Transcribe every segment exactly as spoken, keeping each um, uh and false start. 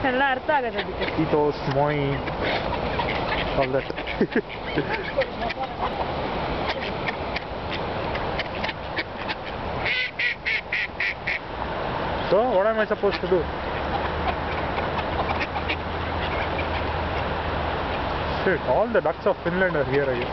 ಎಲ್ಲ ಅರ್ಥ ಆಗತ್ತೆ ಅದಕ್ಕೆ. Ethos, Moi, all that. So, what am I supposed to do? Shit, all the ducks of Finland are here, I guess.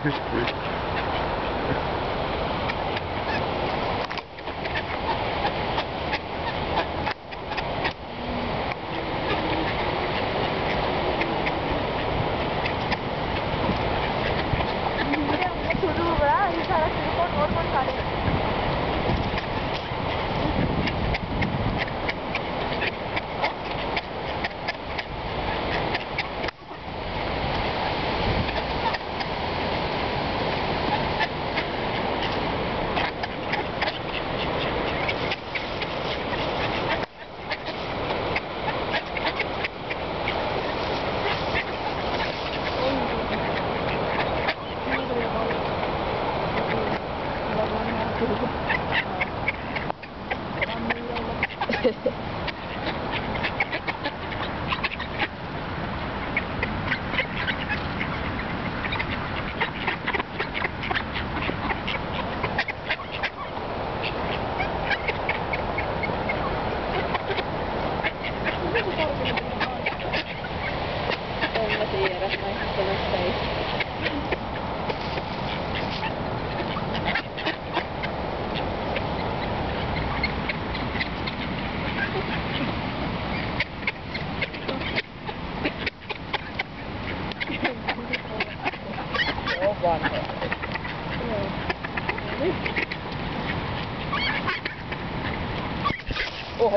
Oh.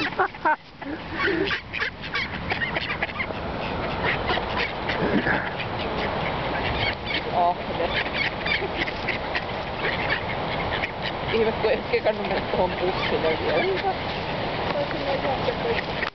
Oh, det. Ihme, kun ei kekannut mennä tuohon bussille vielä.